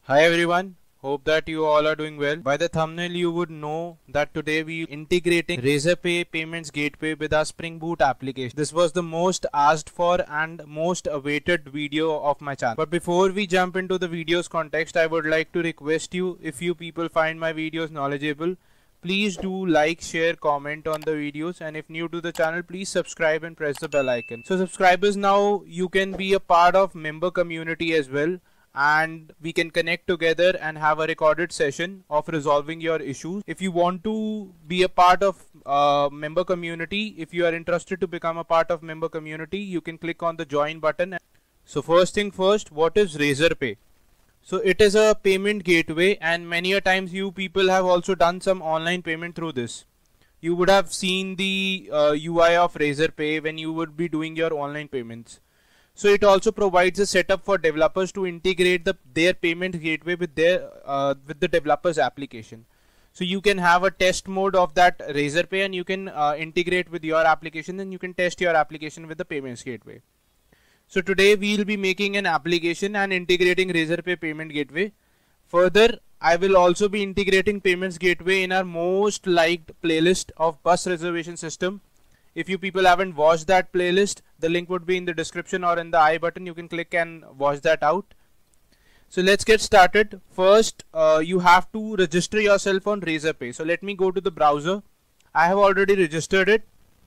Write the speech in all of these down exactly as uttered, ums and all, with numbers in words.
Hi everyone, hope that you all are doing well. By the thumbnail you would know that today we are integrating Razorpay Payments Gateway with our Spring Boot application. This was the most asked for and most awaited video of my channel. But before we jump into the video's context, I would like to request you, if you people find my videos knowledgeable, please do like, share, comment on the videos, and if new to the channel, please subscribe and press the bell icon. So subscribers, now you can be a part of member community as well, and we can connect together and have a recorded session of resolving your issues. If you want to be a part of uh, member community, if you are interested to become a part of member community, you can click on the join button. So first thing first, what is Razorpay? So it is a payment gateway, and many a times you people have also done some online payment through this. You would have seen the uh, U I of Razorpay when you would be doing your online payments. So it also provides a setup for developers to integrate the their payment gateway with their uh, with the developers application. So you can have a test mode of that Razorpay, and you can uh, integrate with your application, and you can test your application with the payments gateway. So today we will be making an application and integrating Razorpay Payment Gateway. Further, I will also be integrating Payments Gateway in our most liked playlist of bus reservation system. If you people haven't watched that playlist, the link would be in the description or in the I button. You can click and watch that out. So let's get started. First, uh, you have to register yourself on Razorpay. So let me go to the browser. I have already registered it.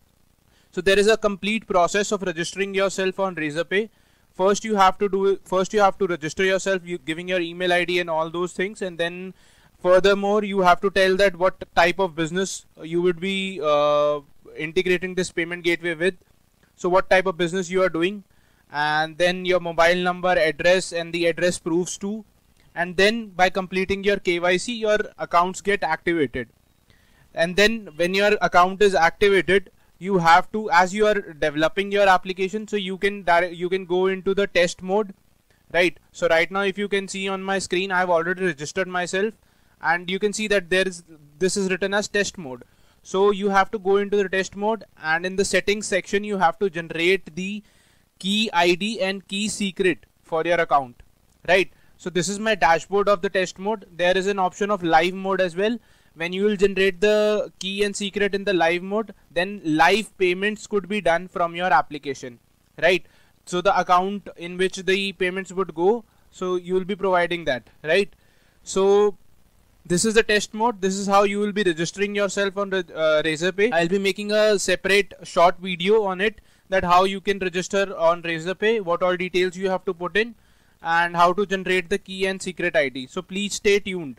So there is a complete process of registering yourself on Razorpay. First you have to do first you have to register yourself, you giving your email I D and all those things, and then furthermore you have to tell that what type of business you would be uh, integrating this payment gateway with. So what type of business you are doing, and then your mobile number, address, and the address proofs too. And then by completing your K Y C, your accounts get activated. And then when your account is activated, you have to, as you are developing your application, so you can direct, you can go into the test mode, right? So right now, if you can see on my screen, I have already registered myself, and you can see that there is this is written as test mode. So you have to go into the test mode, and in the settings section you have to generate the key I D and key secret for your account, right? So this is my dashboard of the test mode. There is an option of live mode as well. When you will generate the key and secret in the live mode, then live payments could be done from your application, right? So the account in which the payments would go, so you will be providing that, right? So this is the test mode. This is how you will be registering yourself on uh, Razorpay. I'll be making a separate short video on it, that how you can register on Razorpay, what all details you have to put in, and how to generate the key and secret I D. So please stay tuned.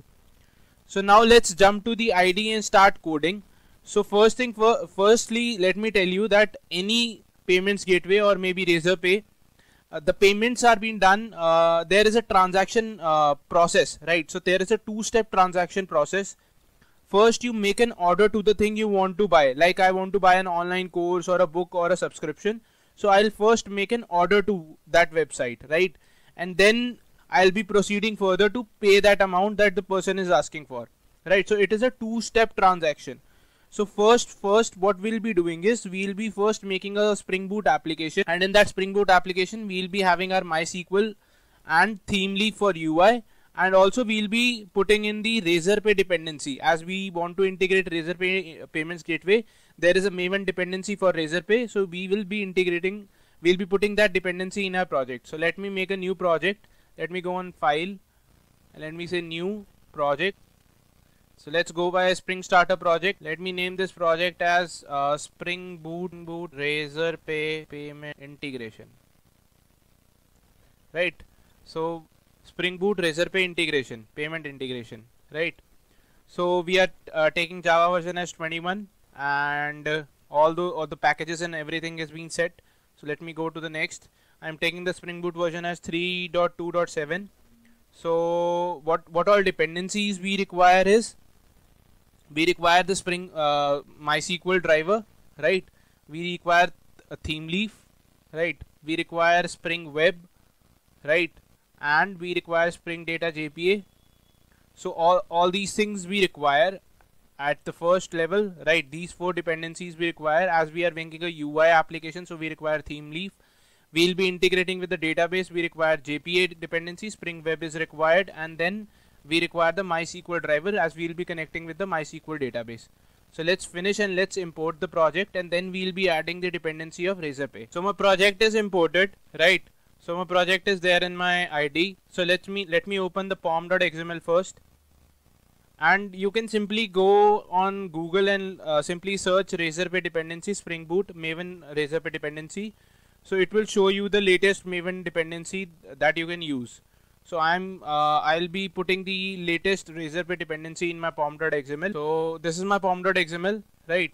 So now let's jump to the I D and start coding. So first thing, for, firstly, let me tell you that any payments gateway or maybe Razorpay, uh, the payments are being done. Uh, there is a transaction uh, process, right? So there is a two-step transaction process. First, you make an order to the thing you want to buy. Like I want to buy an online course or a book or a subscription. So I'll first make an order to that website, right? And then I'll be proceeding further to pay that amount that the person is asking for, right? So it is a two-step transaction. So first, first what we'll be doing is we'll be first making a Spring Boot application, and in that Spring Boot application we'll be having our MySQL and Themeleaf for U I, and also we'll be putting in the Razorpay dependency. As we want to integrate Razorpay Payments Gateway, there is a Maven dependency for Razorpay, so we will be integrating, we'll be putting that dependency in our project. So let me make a new project. Let me go on file and let me say new project. So let's go by a Spring Starter project. Let me name this project as uh, Spring Boot Boot Razorpay Payment Integration. Right. So Spring Boot Razorpay Integration, Payment Integration. Right. So we are uh, taking Java version as twenty-one, and uh, all the all the packages and everything has been set. So let me go to the next. I'm taking the Spring Boot version as three point two point seven. So what what all dependencies we require is, we require the Spring uh, MySQL driver, right? We require a Themeleaf, right? We require Spring Web, right? And we require Spring Data J P A. So all all these things we require at the first level, right? These four dependencies we require, as we are making a U I application. So we require Themeleaf. we'll be integrating with the database. We require J P A dependency, Spring Web is required, and then we require the MySQL driver, as we'll be connecting with the MySQL database. So let's finish and let's import the project, and then we'll be adding the dependency of Razorpay. So my project is imported, right? So my project is there in my I D. So let me let me open the pom.xml first, and you can simply go on Google and uh, simply search Razorpay dependency Spring Boot Maven Razorpay dependency. So it will show you the latest Maven dependency that you can use. So I'm uh, I'll be putting the latest Razorpay dependency in my pom.xml. So this is my pom.xml, right?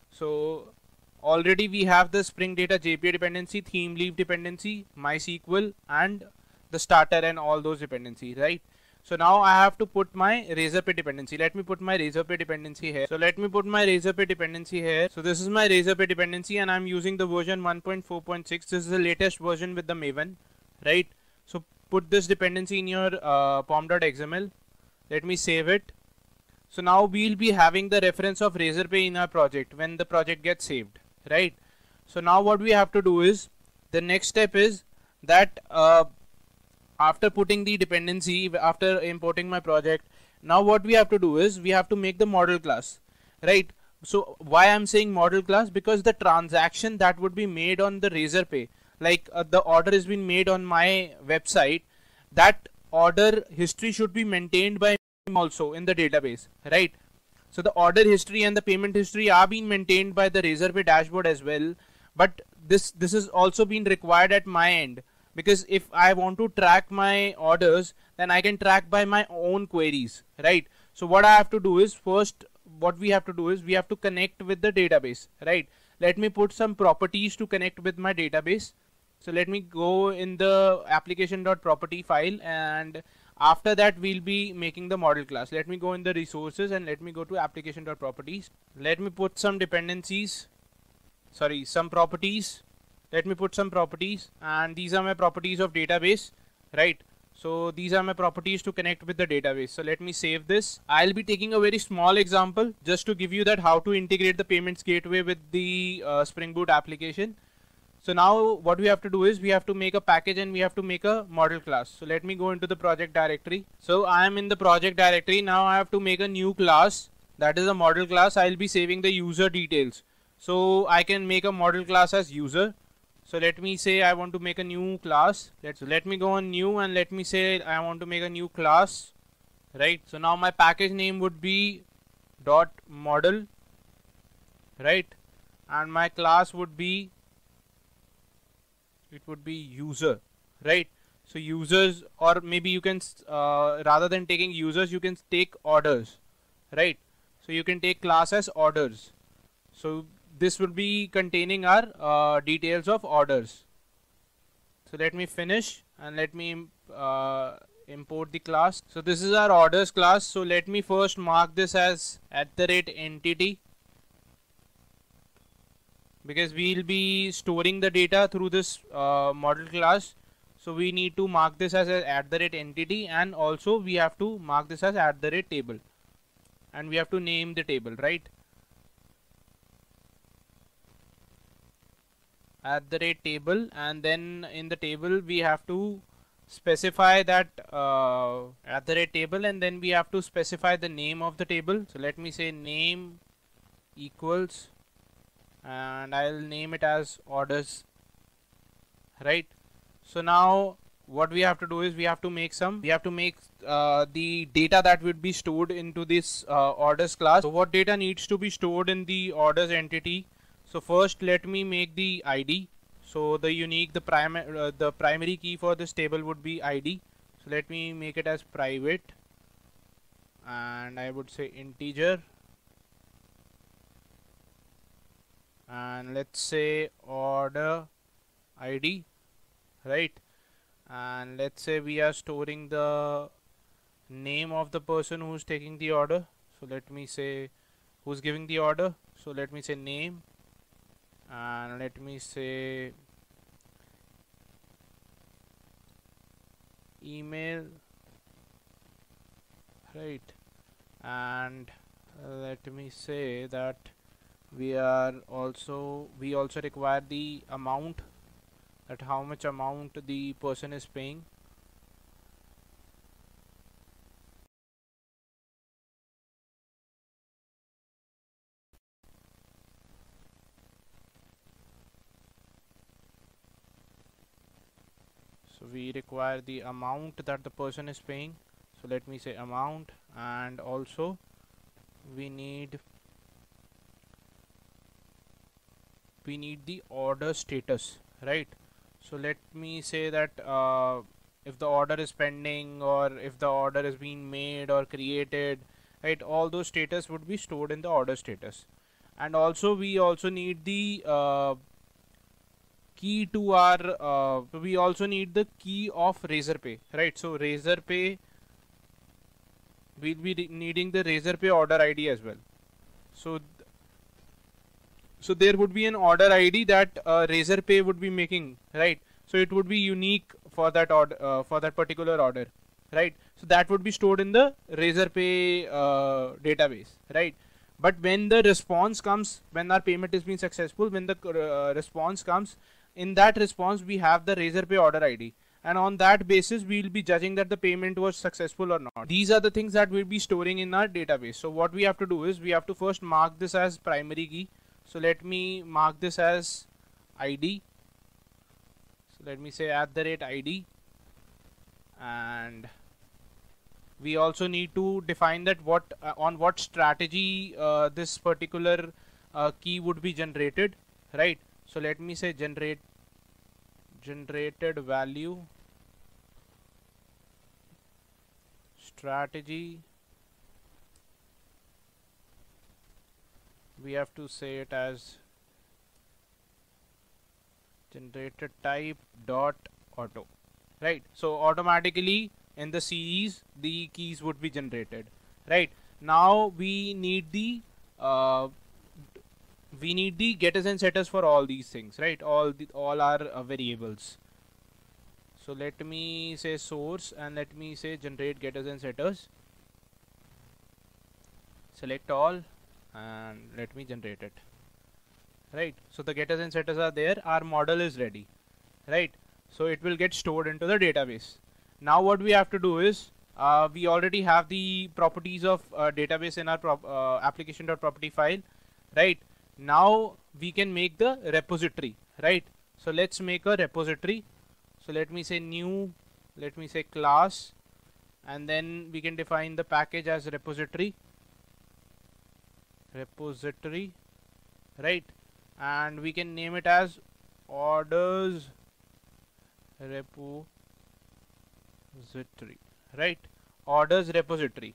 So already we have the Spring Data J P A dependency, theme leaf dependency, MySQL, and the starter and all those dependencies, right? So now I have to put my Razorpay dependency. Let me put my Razorpay dependency here. So let me put my Razorpay dependency here. So this is my Razorpay dependency, and I'm using the version one point four point six. This is the latest version with the Maven, right? So put this dependency in your uh, pom.xml. Let me save it. So now we'll be having the reference of Razorpay in our project when the project gets saved, right? So now what we have to do is, the next step is that uh, after putting the dependency, after importing my project, now what we have to do is we have to make the model class, right? So why I'm saying model class? Because the transaction that would be made on the Razorpay, like uh, the order has been made on my website, that order history should be maintained by me also in the database, right? So the order history and the payment history are being maintained by the Razorpay dashboard as well, but this this is also being required at my end, because if I want to track my orders, then I can track by my own queries, right? So what I have to do is, first what we have to do is we have to connect with the database, right? Let me put some properties to connect with my database. So let me go in the application.property file, and after that we'll be making the model class. Let me go in the resources and let me go to application.properties. Let me put some dependencies, sorry, some properties. Let me put some properties, and these are my properties of database, right? So these are my properties to connect with the database. So let me save this. I'll be taking a very small example just to give you that how to integrate the payments gateway with the uh, Spring Boot application. So now what we have to do is we have to make a package and we have to make a model class. So let me go into the project directory. So I am in the project directory. Now I have to make a new class, that is a model class. I'll be saving the user details. So I can make a model class as user. So let me say I want to make a new class. Let's let me go on new and let me say I want to make a new class, right? So now my package name would be dot model, right? And my class would be, it would be user, right? So users, or maybe you can uh, rather than taking users, you can take orders, right? So you can take class as orders. So this will be containing our uh, details of orders. So let me finish and let me uh, import the class. So this is our orders class. So let me first mark this as at the rate entity, because we'll be storing the data through this uh, model class. So we need to mark this as a at the rate entity, and also we have to mark this as at the rate table, and we have to name the table, right? At the rate table, and then in the table we have to specify that uh, at the rate table, and then we have to specify the name of the table. So let me say name equals, and I'll name it as orders, right? So now what we have to do is we have to make some we have to make uh, the data that would be stored into this uh, orders class. So what data needs to be stored in the orders entity? So first let me make the I D. So the unique the primary uh, the primary key for this table would be I D. So let me make it as private, and I would say integer, and let's say order I D, right? And let's say we are storing the name of the person who's taking the order. So let me say who's giving the order. So let me say name, and let me say email, right? And let me say that we are also we also require the amount, that how much amount the person is paying. So we require the amount that the person is paying. So let me say amount, and also we need we need the order status, right? So let me say that uh, if the order is pending, or if the order is being made or created, right, all those status would be stored in the order status. And also we also need the uh, key to our uh, we also need the key of Razorpay, right? So Razorpay, we'll be needing the Razorpay order I D as well. So so there would be an order I D that uh, Razorpay would be making, right? So it would be unique for that order, uh, for that particular order, right? So that would be stored in the Razorpay uh, database, right? But when the response comes, when our payment is being successful, when the uh, response comes, in that response we have the Razorpay order I D, and on that basis we will be judging that the payment was successful or not. These are the things that we'll be storing in our database. So what we have to do is we have to first mark this as primary key. So let me mark this as I D. So let me say at the rate I D, and we also need to define that what uh, on what strategy uh, this particular uh, key would be generated, right? So let me say generate generated value strategy. We have to say it as generated type dot auto, right? So automatically in the series the keys would be generated, right? Now we need the uh, we need the getters and setters for all these things, right? All the all our uh, variables. So let me say source, and let me say generate getters and setters. Select all, and let me generate it, right? So the getters and setters are there, our model is ready, right? So it will get stored into the database. Now what we have to do is uh, we already have the properties of uh, database in our prop uh, application.property file, right? Now we can make the repository, right? So let's make a repository. So let me say new, let me say class, and then we can define the package as repository repository right? And we can name it as orders repository, right? Orders repository.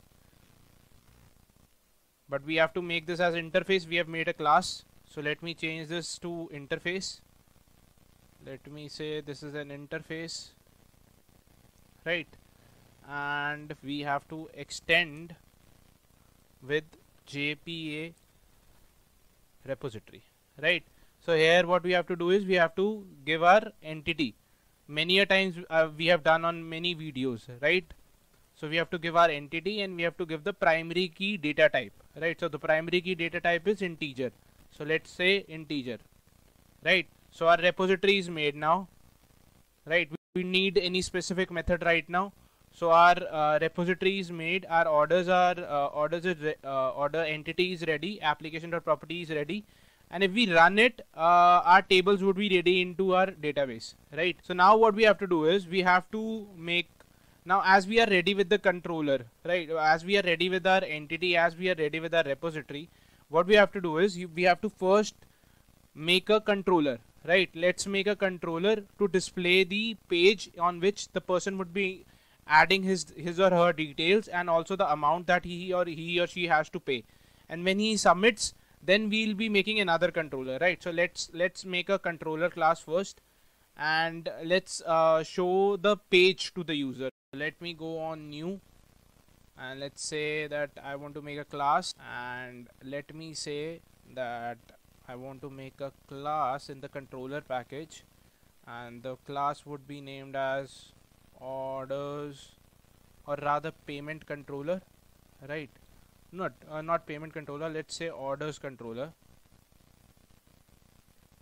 But we have to make this as interface. We have made a class, so let me change this to interface. Let me say this is an interface, right? And we have to extend with J P A repository, right? So here what we have to do is we have to give our entity. Many a times uh, we have done on many videos, right? So we have to give our entity, and we have to give the primary key data type, right? So the primary key data type is integer. So let's say integer, right? So our repository is made now, right? We need any specific method right now. So our uh, repository is made, our orders are uh, orders is uh, order entity is ready, application.property is ready, and if we run it, uh, our tables would be ready into our database, right? So now what we have to do is we have to make, now as we are ready with the controller, right? As we are ready with our entity, as we are ready with our repository, what we have to do is you, we have to first make a controller, right? Let's make a controller to display the page on which the person would be adding his his or her details, and also the amount that he or he or she has to pay. And when he submits, then we'll be making another controller, right? So let's let's make a controller class first, and let's uh, show the page to the user. Let me go on new, and let's say that I want to make a class, and let me say that I want to make a class in the controller package, and the class would be named as orders, or rather payment controller, right? Not uh, not payment controller, let's say orders controller.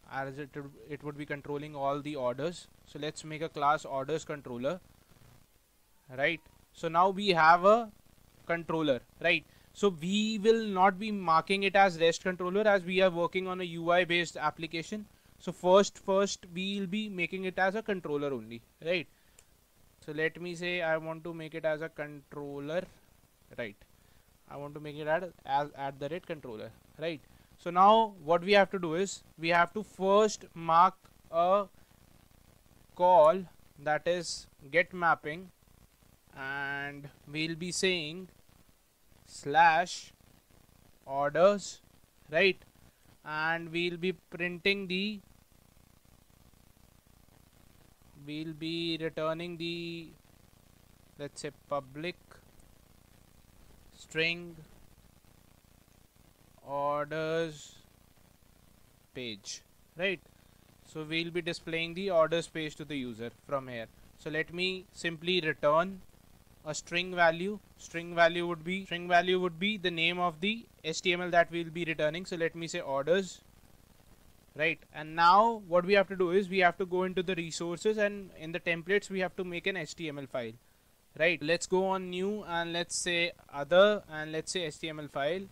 as it, it would be controlling all the orders. So let's make a class orders controller, right? So now we have a controller, right? So we will not be marking it as REST controller as we are working on a U I based application. So first, first we'll be making it as a controller only, right? So let me say I want to make it as a controller, right? I want to make it at, as at the rate controller, right? So now what we have to do is we have to first mark a call that is get mapping, and we'll be saying slash orders, right? And we'll be printing the we'll be returning the, let's say, public string orders page, right? So we'll be displaying the orders page to the user from here. So let me simply return a string value. String value would be string value would be the name of the H T M L that we'll be returning. So let me say orders, right? And now what we have to do is we have to go into the resources, and in the templates we have to make an H T M L file, right? Let's go on new and let's say other, and let's say H T M L file.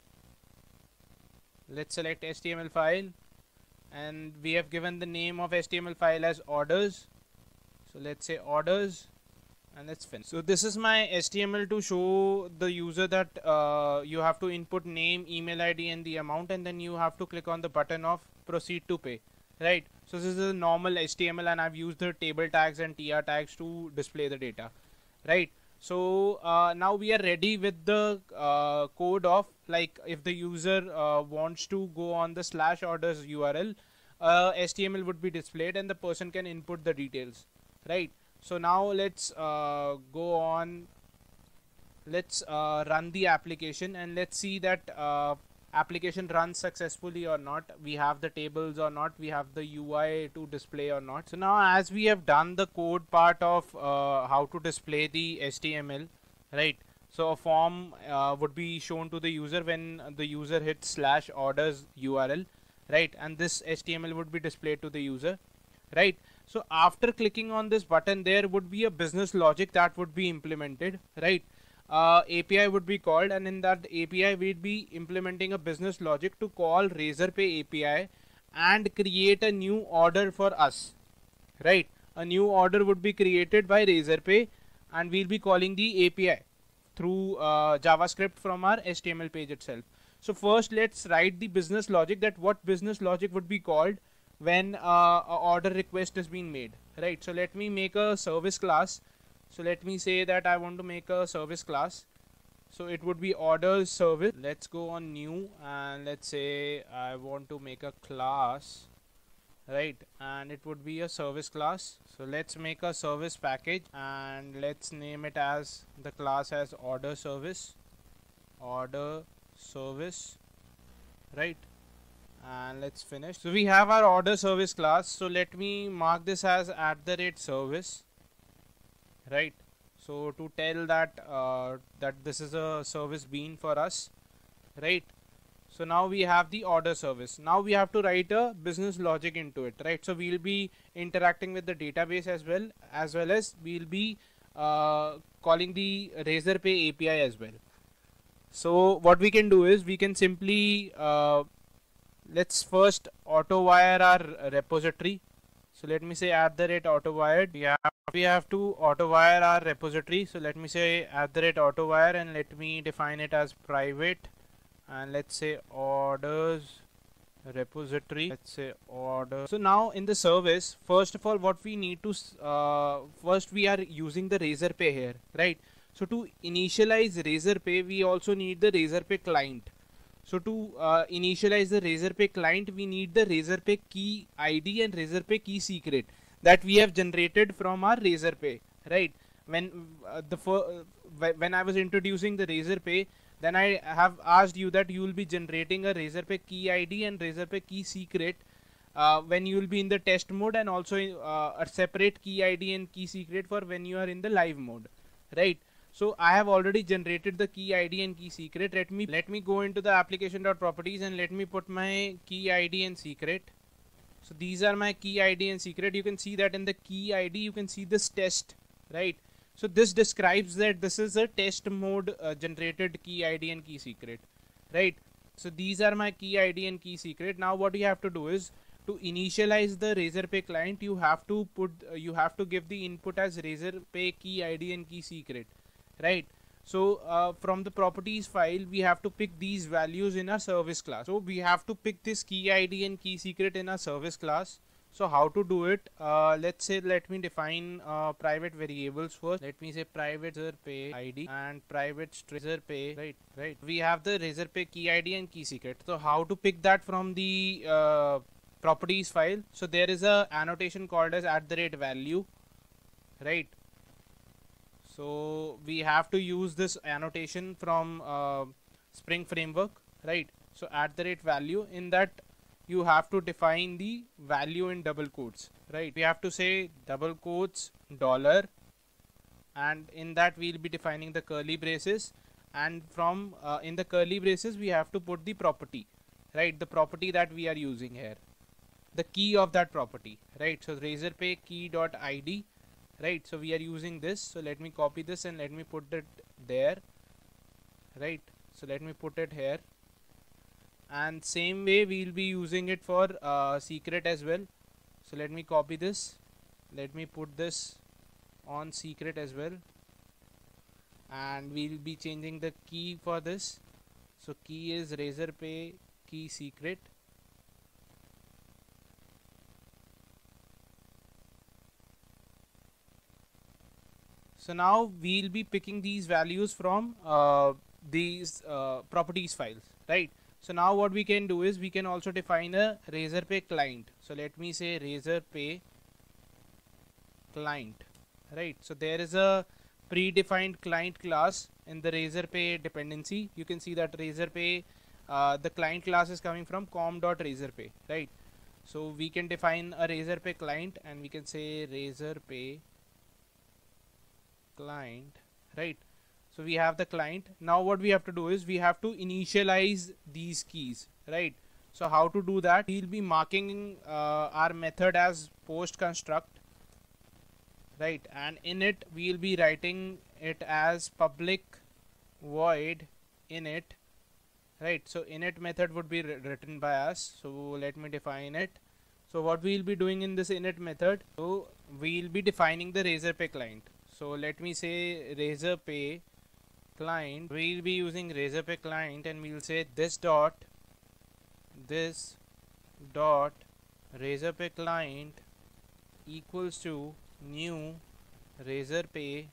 Let's select H T M L file, and we have given the name of H T M L file as orders. So let's say orders, and let's finish. So this is my H T M L to show the user that uh, you have to input name, email I D and the amount, and then you have to click on the button of proceed to pay, right? So this is a normal H T M L, and I've used the table tags and T R tags to display the data, right? So uh, now we are ready with the uh, code of, like, if the user uh, wants to go on the slash orders U R L, uh, H T M L would be displayed and the person can input the details, right? So now let's uh, go on, let's uh, run the application, and let's see that uh, application runs successfully or not. We have the tables or not, we have the U I to display or not. So now as we have done the code part of uh, how to display the H T M L, right? So a form uh, would be shown to the user when the user hits slash orders U R L, right? And this H T M L would be displayed to the user, right? So after clicking on this button, there would be a business logic that would be implemented, right? Uh, A P I would be called, and in that A P I we'd be implementing a business logic to call Razorpay A P I and create a new order for us, right? A new order would be created by Razorpay, and we'll be calling the A P I through uh, JavaScript from our H T M L page itself. So first let's write the business logic, that what business logic would be called when uh, a order request is being made, right? So let me make a service class. So let me say that I want to make a service class. So it would be orders service. Let's go on new, and let's say I want to make a class, right? And it would be a service class. So let's make a service package, and let's name it as the class as order service, order service, right? And let's finish. So we have our order service class. So let me mark this as at the rate service, right? So to tell that uh, that this is a service bean for us, right? So now we have the order service. Now we have to write a business logic into it, right? So we'll be interacting with the database as well, as well as we'll be uh, calling the Razorpay A P I as well. So what we can do is we can simply uh, let's first auto wire our repository. So let me say at the rate auto wired. We have, we have to auto wire our repository. So let me say at the rate auto wire, and let me define it as private, and let's say orders repository. Let's say order. So now in the service, first of all, what we need to uh, first we are using the Razorpay here, right? So to initialize Razorpay, we also need the Razorpay client. So to uh, initialize the Razorpay client, we need the Razorpay key I D and Razorpay key secret that we have generated from our Razorpay, right? When uh, the uh, when I was introducing the Razorpay, then I have asked you that you will be generating a Razorpay key I D and Razorpay key secret uh, when you will be in the test mode, and also uh, a separate key I D and key secret for when you are in the live mode, right? So I have already generated the key I D and key secret. Let me let me go into the application.properties and let me put my key I D and secret. So these are my key I D and secret. You can see that in the key I D you can see this test, right? So this describes that this is a test mode uh, generated key I D and key secret, right? So these are my key I D and key secret. Now what you have to do is to initialize the Razorpay client, you have to put uh, you have to give the input as Razorpay key I D and key secret, right? So uh, from the properties file we have to pick these values in our service class. So we have to pick this key I D and key secret in our service class. So how to do it? Uh, let's say let me define uh, private variables first. Let me say private Razorpay I D and private Razorpay, right? Right. We have the Razorpay key I D and key secret. So how to pick that from the uh, properties file? So there is a annotation called as at the rate value, right? So we have to use this annotation from uh, Spring Framework, right? So at the rate value, in that you have to define the value in double quotes, right? We have to say double quotes dollar, and in that we'll be defining the curly braces, and from uh, in the curly braces we have to put the property, right? The property that we are using here, the key of that property, right? So Razorpay key dot I D, right? So we are using this. So let me copy this and let me put it there, right? So let me put it here, and same way we'll be using it for uh, secret as well. So let me copy this, let me put this on secret as well, and we'll be changing the key for this. So key is Razorpay key secret. So now we'll be picking these values from uh, these uh, properties files, right? So now what we can do is we can also define a Razorpay client. So let me say Razorpay client, right? So there is a predefined client class in the Razorpay dependency. You can see that Razorpay, uh, the client class is coming from com.razorpay, right? So we can define a Razorpay client and we can say Razorpay client, right? So we have the client. Now what we have to do is we have to initialize these keys, right? So how to do that? We'll be marking uh, our method as post construct, right? And in it we'll be writing it as public void init, right? So init method would be written by us. So let me define it. So what we'll be doing in this init method, so we'll be defining the Razorpay client. So let me say Razorpay client. We'll be using Razorpay client and we'll say this dot this dot Razorpay client equals to new Razorpay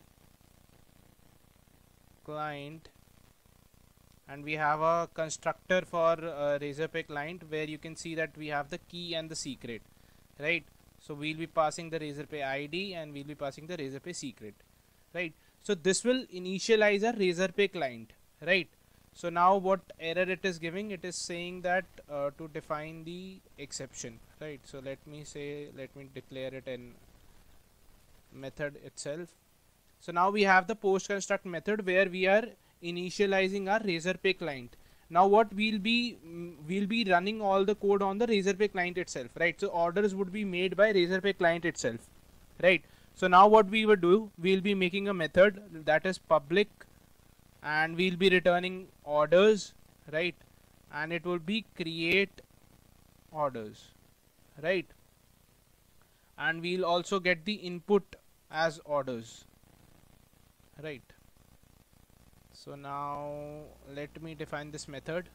client, and we have a constructor for uh, Razorpay client where you can see that we have the key and the secret, right? So we'll be passing the Razorpay I D and we'll be passing the Razorpay secret, right? So this will initialize a Razorpay client, right? So now what error it is giving, it is saying that uh, to define the exception, right? So let me say, let me declare it in method itself. So now we have the post construct method where we are initializing our Razorpay client. Now what we'll be mm, we'll be running all the code on the Razorpay client itself, right? So orders would be made by Razorpay client itself, right? So now what we would do, we'll be making a method that is public and we'll be returning orders, right? And it will be create orders, right? And we'll also get the input as orders, right? So now let me define this method.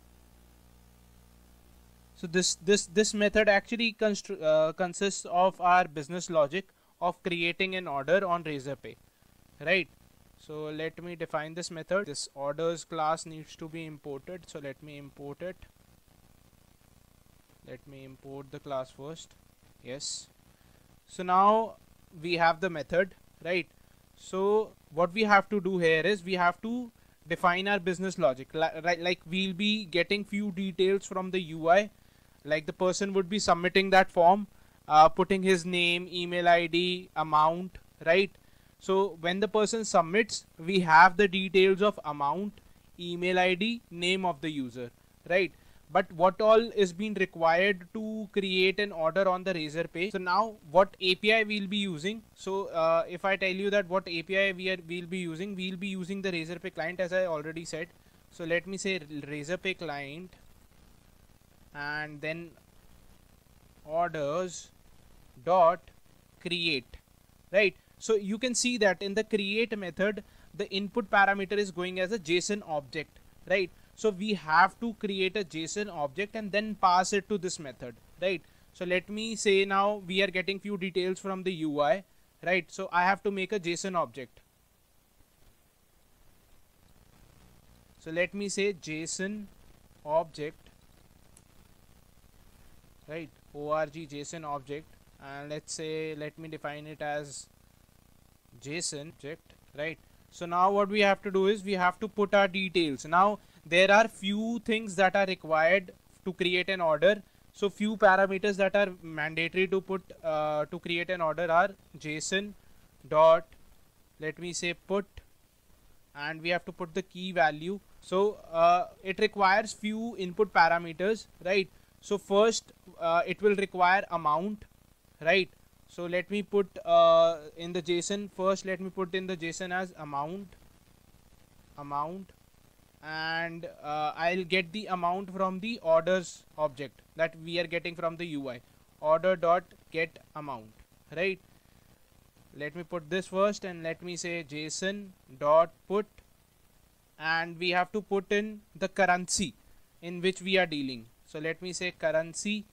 So this this this method actually uh, consists of our business logic of creating an order on Razorpay, right? So let me define this method. This orders class needs to be imported. So let me import it. Let me import the class first. Yes. So now we have the method, right? So what we have to do here is we have to define our business logic, right? Like we'll be getting few details from the U I, like the person would be submitting that form, uh, putting his name, email I D, amount, right? So when the person submits, we have the details of amount, email I D, name of the user, right? but what all is being required to create an order on the Razorpay. So now what A P I we'll be using. So uh, if I tell you that what A P I we are we'll be using, we'll be using the Razorpay client, as I already said. So let me say Razorpay client, and then orders dot create, right? So you can see that in the create method, the input parameter is going as a JSON object, right? So we have to create a JSON object and then pass it to this method, right? So let me say now we are getting few details from the U I, right? So I have to make a JSON object. So let me say JSON object, right? Org JSON object, and let's say let me define it as JSON object, right? So now what we have to do is we have to put our details. Now there are few things that are required to create an order. So few parameters that are mandatory to put uh, to create an order are JSON dot, let me say put, and we have to put the key value. So uh, it requires few input parameters, right? So first uh, it will require amount, right? So let me put uh, in the JSON first, let me put in the JSON as amount, amount, and uh, I'll get the amount from the orders object that we are getting from the U I, order dot get amount, right? Let me put this first, and let me say JSON dot put, and we have to put in the currency in which we are dealing. So let me say currency.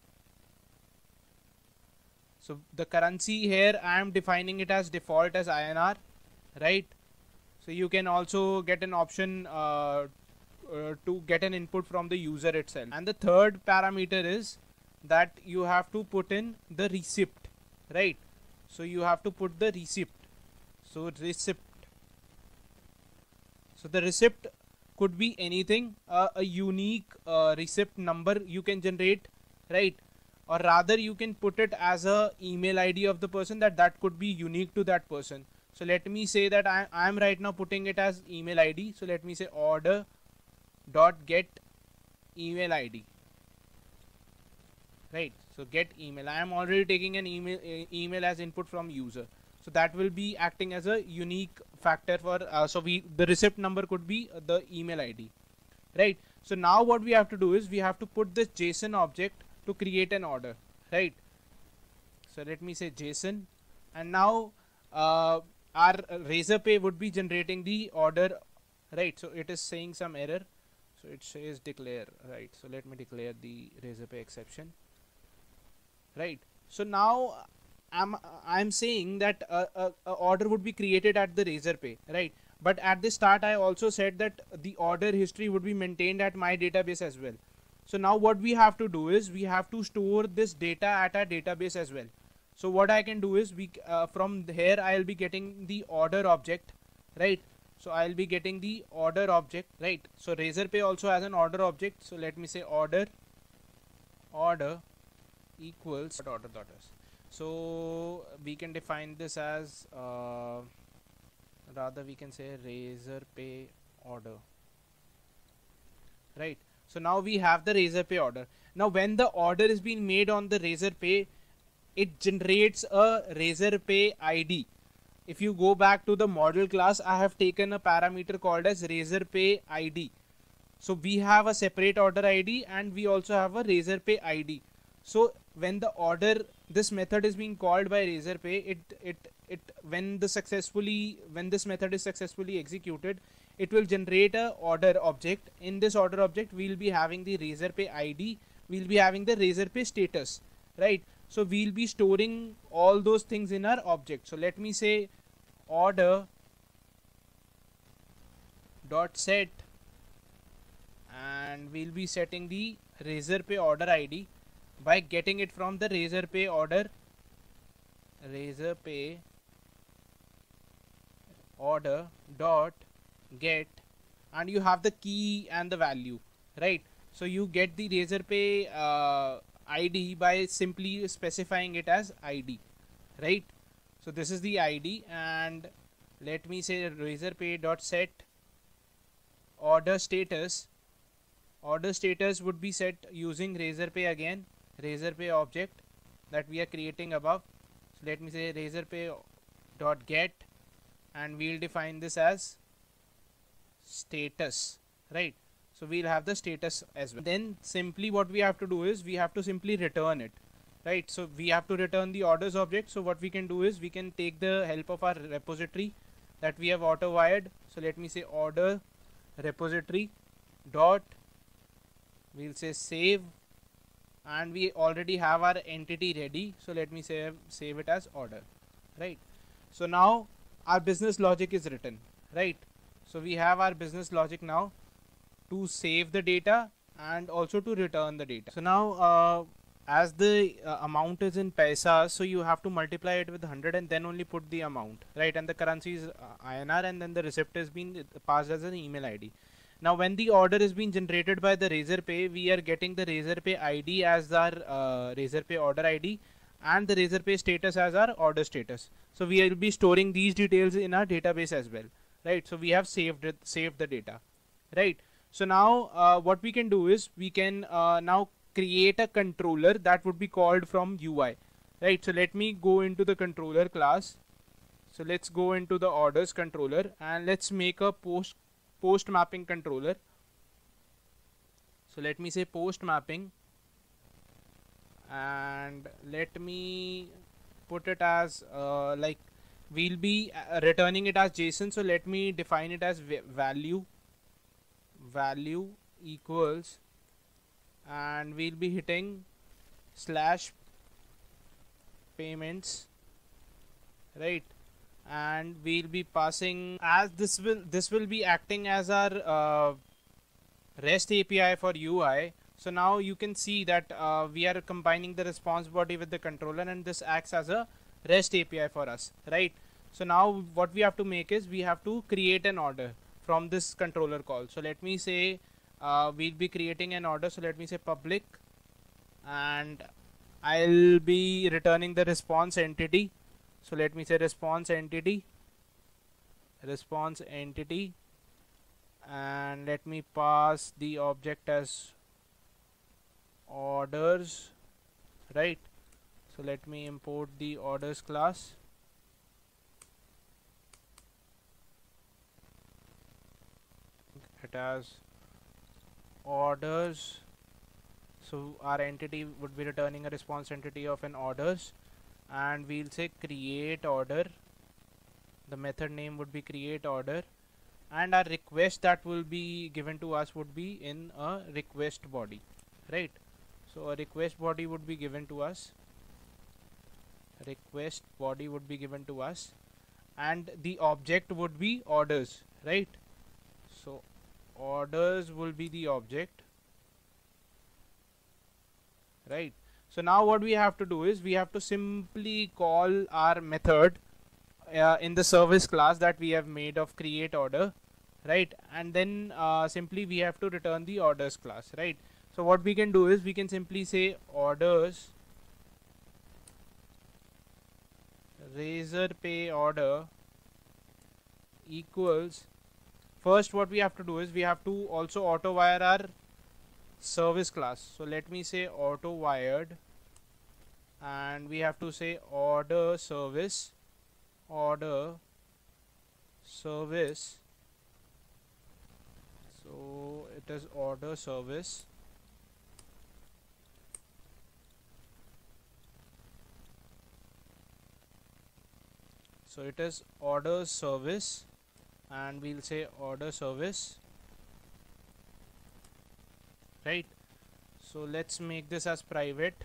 So the currency here I am defining it as default as I N R, right? So you can also get an option uh, uh, to get an input from the user itself. And the third parameter is that you have to put in the receipt, right? So you have to put the receipt. So receipt. So the receipt could be anything, uh, a unique uh, receipt number you can generate, right? Or rather you can put it as a email I D of the person, that that could be unique to that person. So let me say that I I am right now putting it as email I D. So let me say order dot get email I D, right? So get email. I am already taking an email uh, email as input from user. So that will be acting as a unique factor for uh, so we the receipt number could be uh, the email I D, right? So now what we have to do is we have to put this JSON object to create an order, right? So let me say JSON, and now uh, our Razorpay would be generating the order, right? So it is saying some error, so it says declare, right? So let me declare the Razorpay exception, right? So now I'm I'm saying that a, a, a order would be created at the Razorpay, right? But at the start I also said that the order history would be maintained at my database as well. So now what we have to do is we have to store this data at our database as well. So what I can do is we uh, from here I'll be getting the order object, right? So I'll be getting the order object, right? So Razorpay also has an order object. So let me say order order equals order dot s. So we can define this as uh, rather we can say Razorpay order, right? So now we have the Razorpay order. Now when the order is being made on the Razorpay, it generates a Razorpay I D. If you go back to the model class, I have taken a parameter called as Razorpay I D. So we have a separate order I D and we also have a Razorpay I D. So when the order, this method is being called by Razorpay, it it it when the successfully when this method is successfully executed, it will generate a order object. In this order object, we'll be having the Razorpay I D, we'll be having the Razorpay status, right? So we'll be storing all those things in our object. So let me say order dot set, and we'll be setting the Razorpay order I D by getting it from the Razorpay order Razorpay order dot get, and you have the key and the value, right? So you get the Razorpay uh, I D by simply specifying it as I D, right? So this is the I D, and let me say Razorpay dot set order status, Order status would be set using Razorpay again, Razorpay object that we are creating above. So let me say Razorpay dot get, and we'll define this as status, right? So we'll have the status as well. Then simply what we have to do is we have to simply return it, right? So we have to return the orders object. So what we can do is we can take the help of our repository that we have auto wired. So let me say order repository dot, we'll say save, and we already have our entity ready. So let me save save it as order, right? So now our business logic is written, right? So we have our business logic now to save the data and also to return the data. So now uh, as the uh, amount is in paisa, so you have to multiply it with one hundred and then only put the amount, right? And the currency is uh, I N R, and then the receipt has been passed as an email I D. Now when the order is being generated by the Razorpay, we are getting the Razorpay I D as our uh, Razorpay order I D and the Razorpay status as our order status. So we will be storing these details in our database as well, right? So we have saved it, saved the data, right? So now uh, what we can do is we can uh, now create a controller that would be called from U I, right? So let me go into the controller class. So let's go into the orders controller and let's make a post post mapping controller. So let me say post mapping, and let me put it as uh, like we'll be uh, returning it as JSON. So let me define it as value value equals, and we'll be hitting slash payments, right? And we'll be passing as this will this will be acting as our uh, REST A P I for U I. So now you can see that uh, we are combining the response body with the controller, and this acts as a REST A P I for us, right? So now what we have to make is we have to create an order from this controller call. So let me say uh, we'll be creating an order. So let me say public, and I'll be returning the response entity. So let me say response entity, response entity, and let me pass the object as orders, right? So let me import the orders class. It has orders. So our entity would be returning a response entity of an orders, and we'll say create order. The method name would be create order, and our request that will be given to us would be in a request body, right? So a request body would be given to us. Request body would be given to us, and the object would be orders, right? So orders will be the object, right? So now what we have to do is we have to simply call our method uh, in the service class that we have made of create order, right? And then uh, simply we have to return the orders class, right? So what we can do is we can simply say orders Razorpay order equals, first what we have to do is we have to also auto wire our service class. So let me say auto wired, and we have to say order service, order service. So it is order service, so it is order service, and we'll say order service, right? So let's make this as private.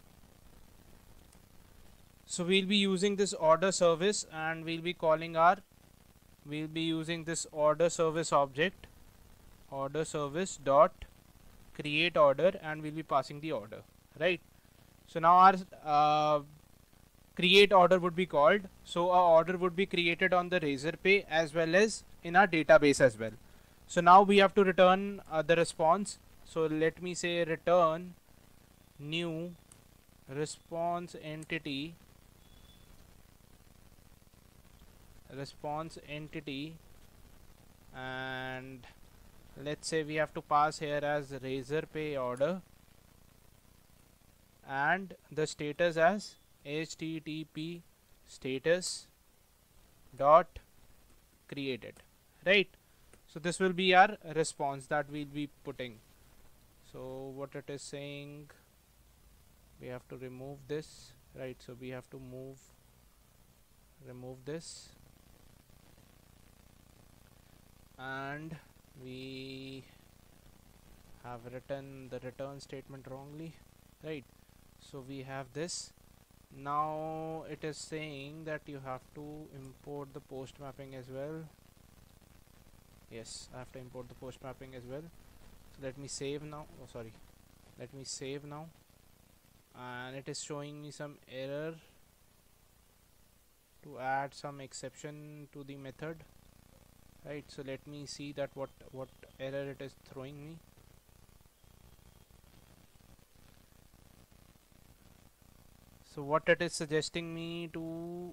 So we'll be using this order service, and we'll be calling our we'll be using this order service object, order service dot create order, and we'll be passing the order, right? So now our uh, create order would be called. So our order would be created on the Razorpay as well as in our database as well. So now we have to return uh, the response. So let me say return new response entity, response entity, and let's say we have to pass here as Razorpay order and the status as H T T P status dot created, right? So this will be our response that we'll be putting. So what it is saying, we have to remove this, right? So we have to move remove this, and we have written the return statement wrongly, right? So we have this. Now it is saying that you have to import the post mapping as well. Yes, I have to import the post mapping as well. So let me save now. Oh sorry, let me save now, and it is showing me some error to add some exception to the method, right? So let me see that what what error it is throwing me. So what it is suggesting me to,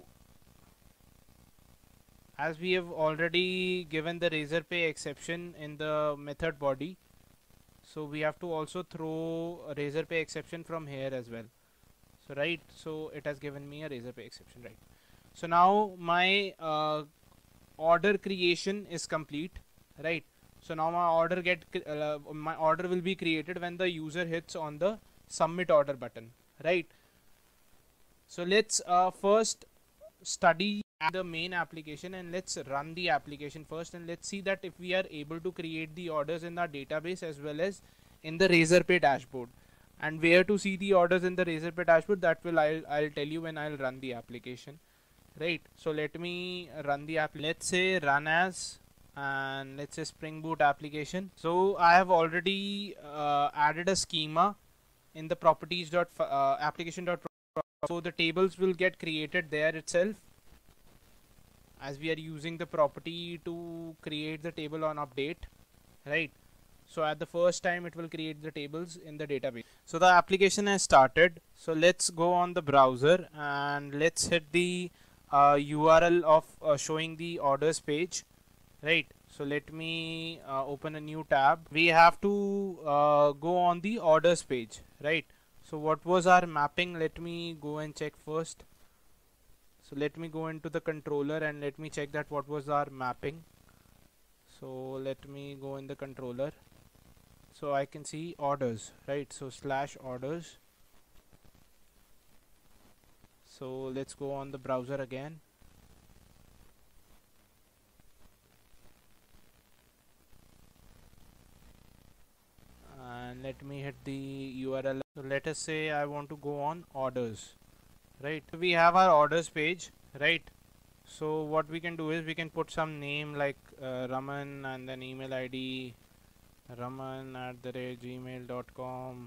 as we have already given the Razorpay exception in the method body, so we have to also throw a Razorpay exception from here as well. So right, so it has given me a Razorpay exception, right? So now my uh, order creation is complete, right? So now my order get uh, my order will be created when the user hits on the submit order button, right? So let's uh, first study the main application and let's run the application first, and let's see that if we are able to create the orders in our database as well as in the Razorpay dashboard. And where to see the orders in the Razorpay dashboard, that will I'll, I'll tell you when I'll run the application, right? So let me run the app. Let's say run as, and let's say Spring Boot application. So I have already uh, added a schema in the properties dot uh, application dot. So the tables will get created there itself, as we are using the property to create the table on update, right? So at the first time it will create the tables in the database. So the application has started. So let's go on the browser and let's hit the uh, U R L of uh, showing the orders page, right? So let me uh, open a new tab. We have to uh, go on the orders page, right? So what was our mapping? Let me go and check first. So let me go into the controller and let me check that what was our mapping. So let me go in the controller. So I can see orders, right? So slash orders. So let's go on the browser again. And let me hit the U R L. So let us say I want to go on orders, right? We have our orders page, right? So what we can do is we can put some name like uh, Raman, and then email I D Raman at the rate gmail dot com,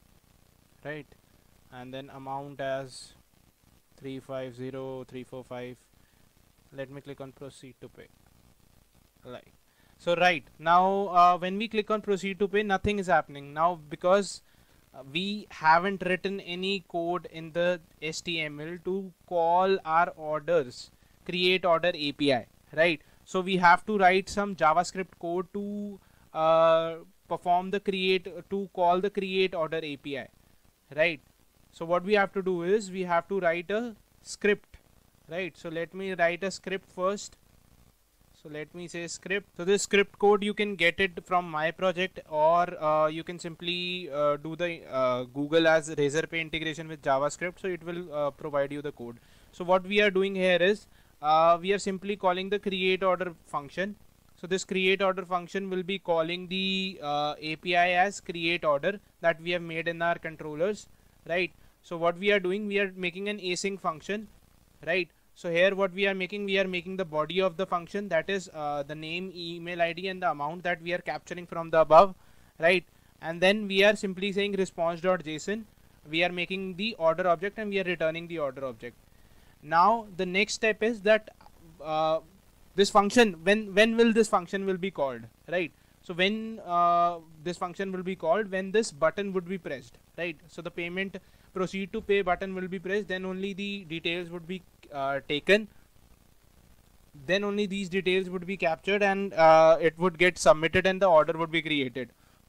right? And then amount as three five zero three four five. Let me click on proceed to pay. Like so, right now uh, when we click on proceed to pay, nothing is happening now because uh, we haven't written any code in the H T M L to call our orders create order A P I, right? So we have to write some JavaScript code to uh, perform the create to call the create order A P I, right? So what we have to do is we have to write a script, right? So let me write a script first. So let me say script. So this script code you can get it from my project, or uh, you can simply uh, do the uh, Google as Razorpay integration with JavaScript. So it will uh, provide you the code. So what we are doing here is uh, we are simply calling the create order function. So this create order function will be calling the uh, A P I as create order that we have made in our controllers, right? So what we are doing, we are making an async function, right? So here what we are making, we are making the body of the function, that is uh, the name, email I D and the amount that we are capturing from the above, right? And then we are simply saying response.json. We are making the order object and we are returning the order object. Now the next step is that uh, this function, when when will this function will be called, right? So when uh, this function will be called, when this button would be pressed, right? So the payment proceed to pay button will be pressed, then only the details would be uh, taken, then only these details would be captured and uh, it would get submitted and the order would be created.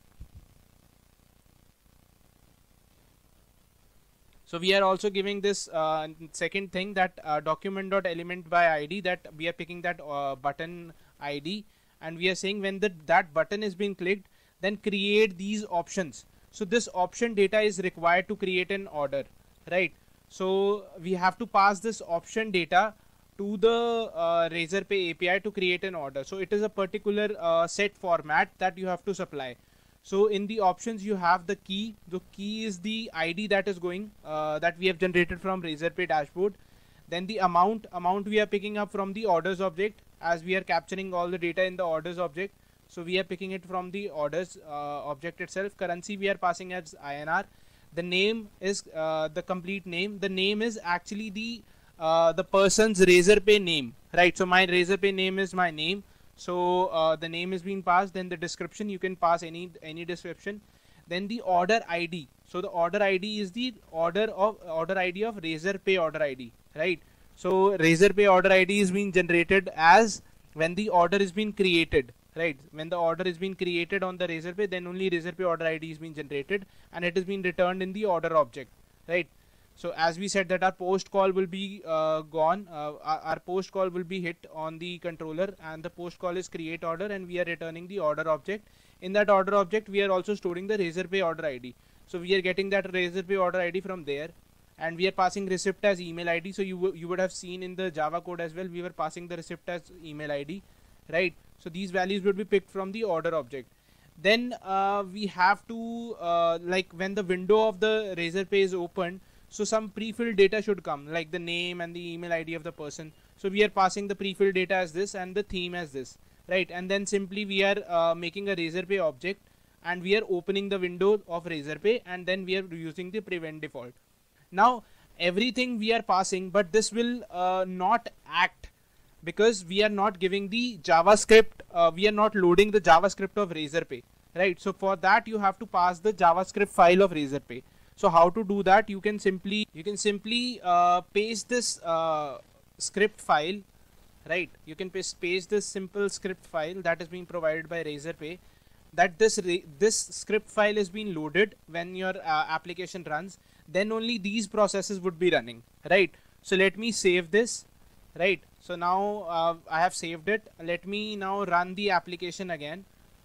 So we are also giving this uh, second thing, that uh, document.element by I D, that we are picking that uh, button I D, and we are saying when the that button is being clicked, then create these options. So this option data is required to create an order, right? So we have to pass this option data to the uh, Razorpay A P I to create an order. So it is a particular uh, set format that you have to supply. So in the options you have the key. The key is the I D that is going uh, that we have generated from Razorpay dashboard. Then the amount amount we are picking up from the orders object, as we are capturing all the data in the orders object. So we are picking it from the orders uh, object itself. Currency we are passing as I N R. The name is uh, the complete name. The name is actually the uh, the person's Razorpay name, right? So my Razorpay name is my name. So uh, the name is being passed. Then the description, you can pass any any description. Then the order I D. So the order I D is the order of order I D of Razorpay order I D, right? So Razorpay order I D is being generated as when the order is being created, right? When the order is being created on the Razorpay, then only Razorpay order I D is being generated and it is being returned in the order object, right? So as we said that our post call will be uh, gone, uh, our, our post call will be hit on the controller, and the post call is create order, and we are returning the order object. In that order object, we are also storing the Razorpay order I D. So we are getting that Razorpay order I D from there, and we are passing receipt as email I D. So you you would have seen in the Java code as well, we were passing the receipt as email I D, right? So these values would be picked from the order object. Then uh, we have to uh, like when the window of the Razorpay is opened, so some pre-filled data should come, like the name and the email I D of the person. So we are passing the pre-filled data as this and the theme as this, right? And then simply we are uh, making a Razorpay object, and we are opening the window of Razorpay, and then we are using the prevent default. Now everything we are passing, but this will uh, not act because we are not giving the JavaScript, uh, we are not loading the JavaScript of Razorpay, right? So for that you have to pass the JavaScript file of Razorpay. So how to do that? You can simply you can simply uh, paste this uh, script file, right? You can paste, paste this simple script file that is being provided by Razorpay. That this this script file is being loaded when your uh, application runs. Then only these processes would be running, right? So let me save this, right? So now uh, I have saved it. Let me now run the application again.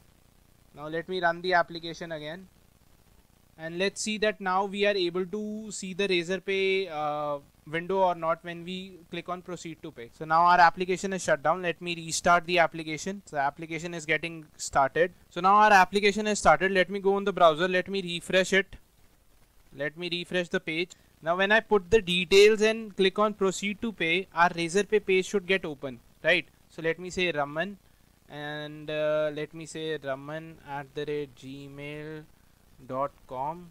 Now let me run the application again. And let's see that now we are able to see the Razorpay uh, window or not when we click on proceed to pay. So now our application is shut down. Let me restart the application. So the application is getting started. So now our application is started. Let me go on the browser. Let me refresh it. Let me refresh the page. Now when I put the details and click on proceed to pay, our Razorpay page should get open, right? So let me say Raman, and uh, let me say Raman at the rate gmail dot com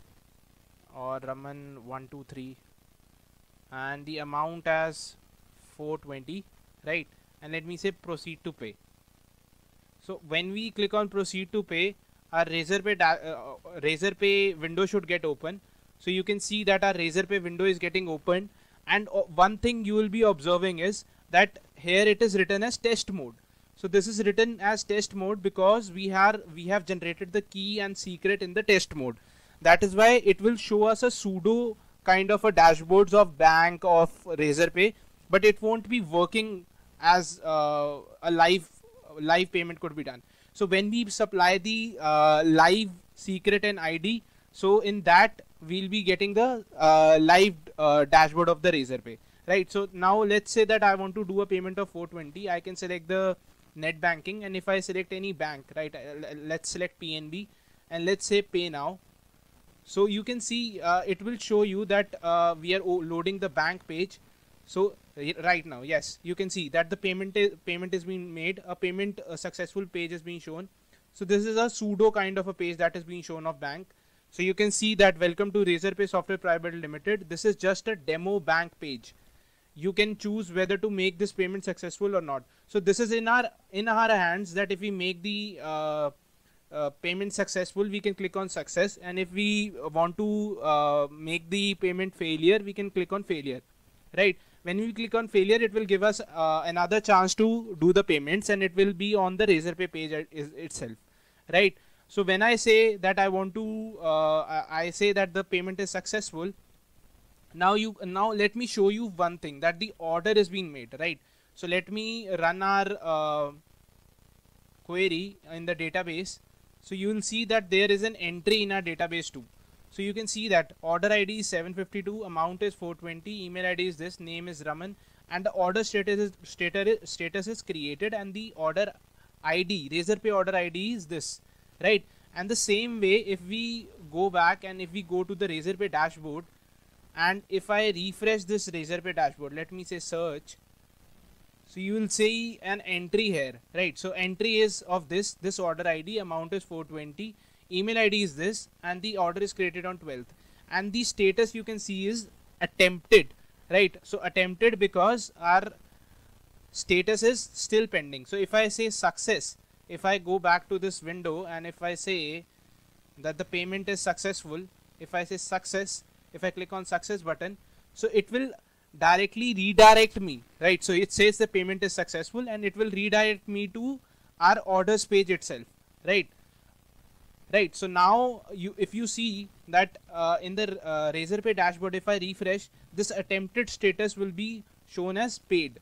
or Raman one two three, and the amount as four twenty, right? And let me say proceed to pay. So when we click on proceed to pay, our Razorpay uh, Razorpay window should get open. So you can see that our Razorpay window is getting opened, and uh, one thing you will be observing is that here it is written as test mode. So this is written as test mode because we are we have generated the key and secret in the test mode. That is why it will show us a pseudo kind of a dashboards of bank of Razorpay, but it won't be working as uh, a live live payment could be done. So when we supply the uh, live secret and I D, so in that we'll be getting the uh, live uh, dashboard of the Razorpay, right? So now let's say that I want to do a payment of four twenty. I can select the net banking, and if I select any bank, right, let's select P N B and let's say pay now. So you can see uh, it will show you that uh, we are loading the bank page. So right now, yes, you can see that the payment is, payment is being made. A payment a successful page is being shown. So this is a pseudo kind of a page that is being shown of bank. So you can see that welcome to Razorpay Software Private Limited. This is just a demo bank page. You can choose whether to make this payment successful or not. So this is in our in our hands that if we make the uh, uh, payment successful, we can click on success, and if we want to uh, make the payment failure, we can click on failure, right? when we click on failure, it will give us uh, another chance to do the payments, and it will be on the Razorpay page itself, right? So when I say that I want to, uh, I say that the payment is successful. Now you, now let me show you one thing, that the order is being made, right? So let me run our uh, query in the database. So you will see that there is an entry in our database too. So you can see that order I D is seven fifty-two, amount is four twenty, email I D is this, name is Raman, and the order status is status status is created, and the order I D, Razorpay order I D is this, right? And the same way, if we go back and if we go to the Razorpay dashboard, and if I refresh this Razorpay dashboard, let me say search. So you will see an entry here, right? So entry is of this, this order I D, amount is four twenty, email I D is this, and the order is created on twelfth. And the status you can see is attempted, right? So attempted because our status is still pending. So if I say success, if I go back to this window and if I say that the payment is successful, if I say success, if I click on success button, so it will directly redirect me, right? So it says the payment is successful, and it will redirect me to our orders page itself, right? Right. So now you, if you see that uh, in the uh, Razorpay dashboard, if I refresh, this attempted status will be shown as paid,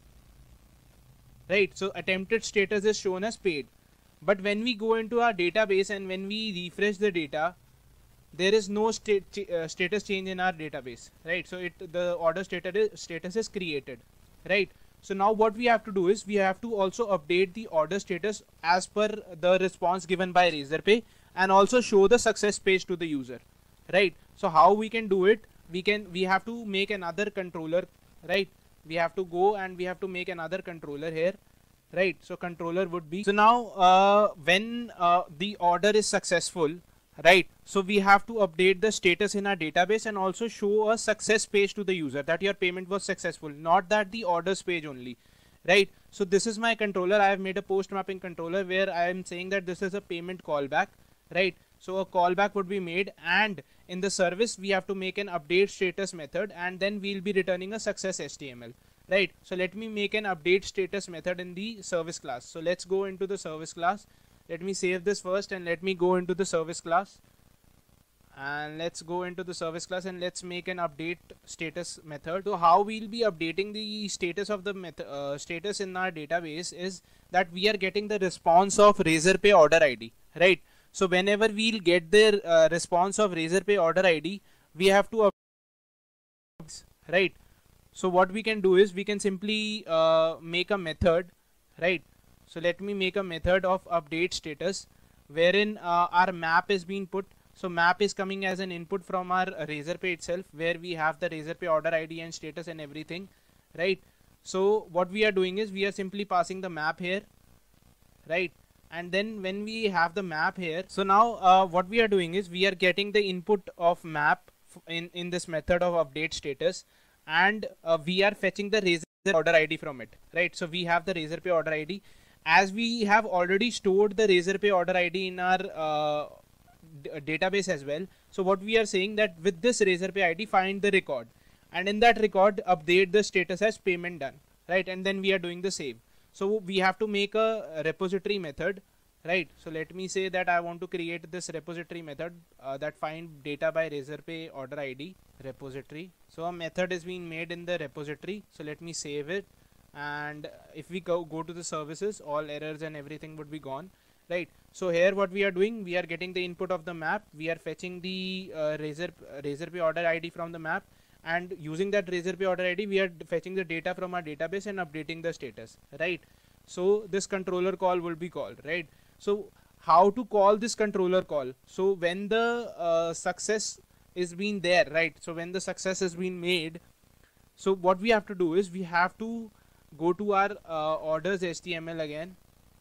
right? So attempted status is shown as paid. But when we go into our database and when we refresh the data, there is no state ch uh, status change in our database, right? So it, the order status is, status is created, right? So now what we have to do is we have to also update the order status as per the response given by Razorpay, and also show the success page to the user, right? So how we can do it? We can, we have to make another controller, right? We have to go and we have to make another controller here, right? So controller would be, so now uh, when uh, the order is successful, right? So we have to update the status in our database and also show a success page to the user that your payment was successful, not that the orders page only, right? So this is my controller. I have made a post mapping controller where I am saying that this is a payment callback, right? So a callback would be made, and in the service we have to make an update status method, and then we'll be returning a success H T M L, right? So let me make an update status method in the service class. So let's go into the service class. Let me save this first and let me go into the service class, and let's go into the service class and let's make an update status method. So how we'll be updating the status of the method uh, status in our database is that we are getting the response of Razorpay order I D, right? So whenever we'll get the uh, response of Razorpay order I D, we have to update, right? So what we can do is we can simply uh, make a method, right? So let me make a method of update status wherein uh, our map is being put. So map is coming as an input from our Razorpay itself, where we have the Razorpay order I D and status and everything, right? So what we are doing is we are simply passing the map here, right? And then when we have the map here, so now uh, what we are doing is we are getting the input of map in, in this method of update status, and uh, we are fetching the Razorpay order I D from it, right? So we have the Razorpay order I D. As we have already stored the Razorpay order I D in our uh, database as well. So what we are saying that with this Razorpay I D, find the record, and in that record update the status as payment done, right? And then we are doing the same. So we have to make a repository method, right? So let me say that I want to create this repository method uh, that find data by Razorpay order I D repository. So a method is being made in the repository. So let me save it, and if we go, go to the services, all errors and everything would be gone, right? So here what we are doing, we are getting the input of the map, we are fetching the uh, Razor, Razorpay order I D from the map, and using that Razorpay order I D we are fetching the data from our database and updating the status, right? So this controller call will be called, right? So how to call this controller call? So when the uh, success is being there, right? So when the success is being made, so what we have to do is we have to go to our uh, orders H T M L again.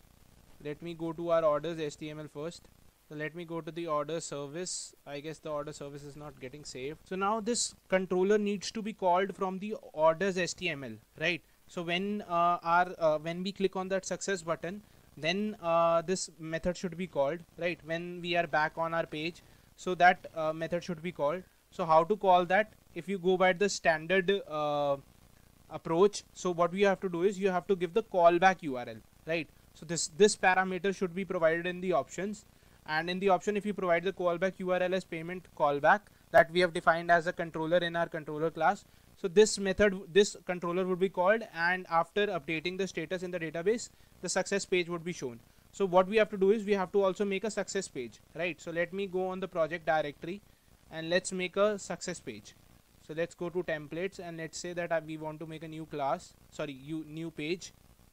Let me go to our orders H T M L first. So let me go to the order service. I guess the order service is not getting saved. So now this controller needs to be called from the orders H T M L, right? So when uh, our uh, when we click on that success button, then uh, this method should be called, right? When we are back on our page, so that uh, method should be called. So how to call that? If you go by the standard uh, approach. So what we have to do is you have to give the callback U R L, right? So this this parameter should be provided in the options, and in the option if you provide the callback U R L as payment callback that we have defined as a controller in our controller class. So this method, this controller would be called, and after updating the status in the database, the success page would be shown. So what we have to do is we have to also make a success page, right? So let me go on the project directory and let's make a success page. So let's go to templates and let's say that we want to make a new class, sorry, you new page.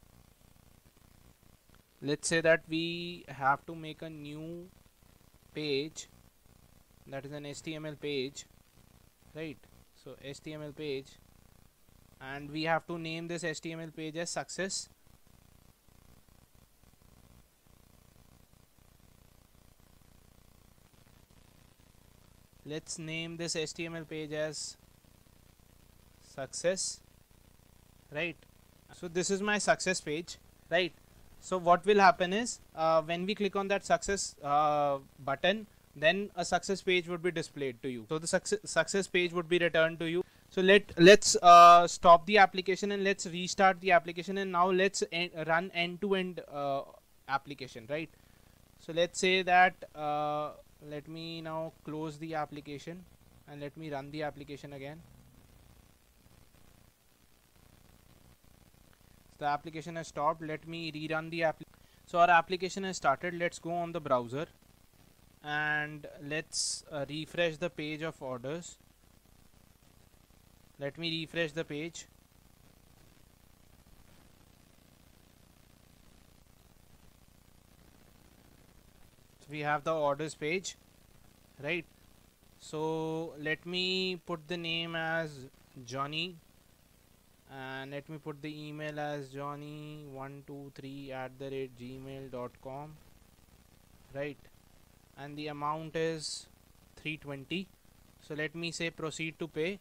Let's say that we have to make a new page, that is an H T M L page, right? So H T M L page, and we have to name this H T M L page as success. Let's name this H T M L page as success, right? So this is my success page, right? So what will happen is uh, when we click on that success uh, button, then a success page would be displayed to you. So the success success page would be returned to you. So let let's uh, stop the application and let's restart the application, and now let's en run end-to-end uh, application, right? So let's say that uh, let me now close the application and let me run the application again. So the application has stopped. Let me rerun the app. So our application has started. Let's go on the browser and let's uh, refresh the page of orders. Let me refresh the page. So we have the orders page, right? So let me put the name as Johnny, and let me put the email as johnny one two three at the rate gmail dot com, right? And the amount is three twenty. So let me say proceed to pay.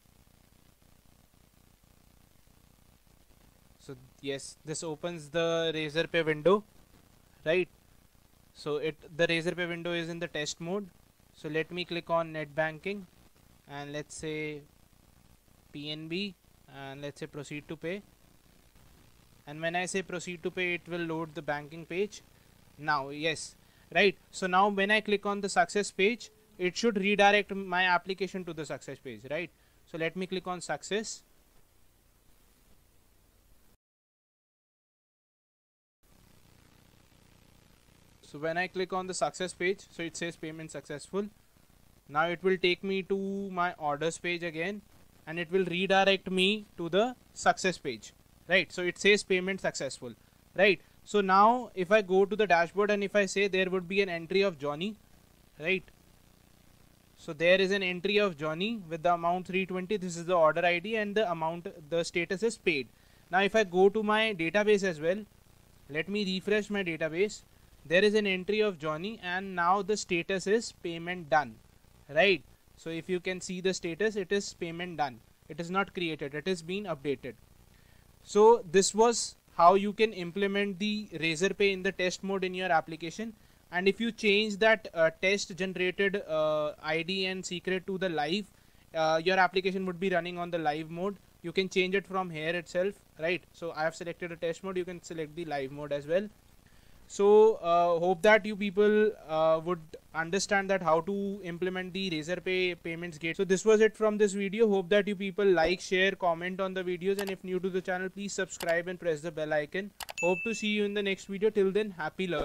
So yes, this opens the Razorpay window, right? So it the Razorpay window is in the test mode. So let me click on net banking and let's say P N B and let's say proceed to pay. And when I say proceed to pay, it will load the banking page. Now yes, right? So now when I click on the success page, it should redirect my application to the success page, right? So let me click on success. So when I click on the success page, so it says payment successful. Now it will take me to my orders page again, and it will redirect me to the success page, right? So it says payment successful, right? So now if I go to the dashboard and if I say there would be an entry of Johnny, right? So there is an entry of Johnny with the amount three twenty. This is the order I D and the amount, the status is paid. Now if I go to my database as well, let me refresh my database. There is an entry of Johnny and now the status is payment done, right? So if you can see the status, it is payment done. It is not created, it is been updated. So this was how you can implement the Razorpay in the test mode in your application. And if you change that uh, test generated uh, I D and secret to the live, uh, your application would be running on the live mode. You can change it from here itself, right? So I have selected a test mode. You can select the live mode as well. So uh, hope that you people uh, would understand that how to implement the Razorpay Payments Gateway. So this was it from this video. Hope that you people like, share, comment on the videos, and if new to the channel, please subscribe and press the bell icon. Hope to see you in the next video. Till then, happy learning.